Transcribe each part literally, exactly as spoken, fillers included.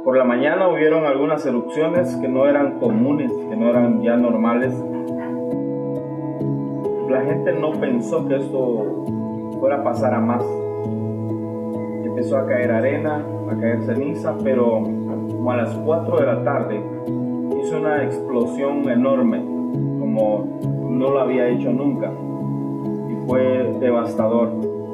Por la mañana hubieron algunas erupciones que no eran comunes, que no eran ya normales. La gente no pensó que esto fuera a pasar a más. Empezó a caer arena, a caer ceniza, pero como a las cuatro de la tarde hizo una explosión enorme, como no lo había hecho nunca, y fue devastador.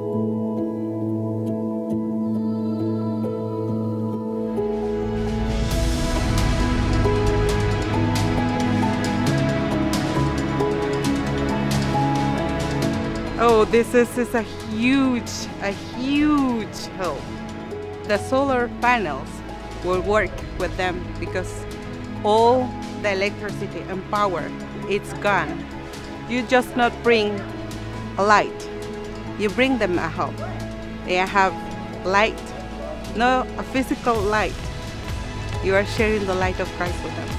Oh, this is, is a huge, a huge help. The solar panels will work with them because all the electricity and power, it's gone. You just not bring a light, you bring them a help. They have light, not a physical light. You are sharing the light of Christ with them.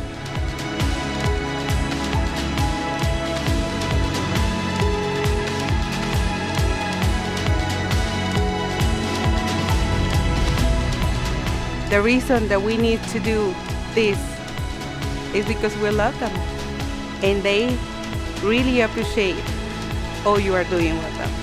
The reason that we need to do this is because we love them and they really appreciate all you are doing with them.